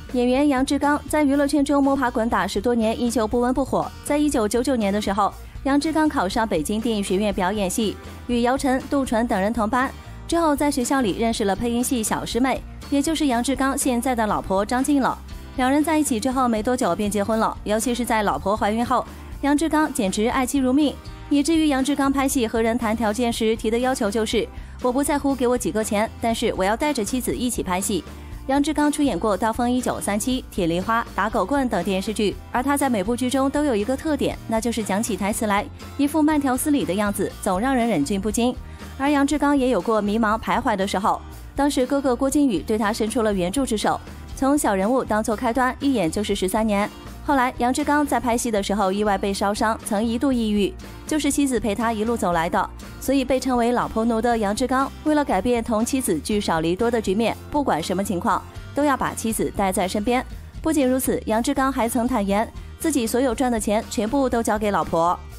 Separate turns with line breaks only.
演员杨志刚在娱乐圈中摸爬滚打10多年，依旧不温不火。在1999年的时候，杨志刚考上北京电影学院表演系，与姚晨、杜淳等人同班。之后在学校里认识了配音系小师妹，也就是杨志刚现在的老婆张静了。两人在一起之后没多久便结婚了，尤其是在老婆怀孕后，杨志刚简直爱妻如命，以至于杨志刚拍戏和人谈条件时提的要求就是：我不在乎给我几个钱，但是我要带着妻子一起拍戏。杨志刚出演过《刀锋1937》《铁梨花》《打狗棍》等电视剧，而他在每部剧中都有一个特点，那就是讲起台词来一副慢条斯理的样子，总让人忍俊不禁。而杨志刚也有过迷茫徘徊的时候，当时哥哥郭靖宇对他伸出了援助之手，从小人物当做开端，一演就是13年。后来杨志刚在拍戏的时候意外被烧伤，曾一度抑郁，就是妻子陪他一路走来的。所以被称为老婆奴的杨志刚，为了改变同妻子聚少离多的局面，不管什么情况都要把妻子带在身边。不仅如此，杨志刚还曾坦言自己所有赚的钱全部都交给老婆。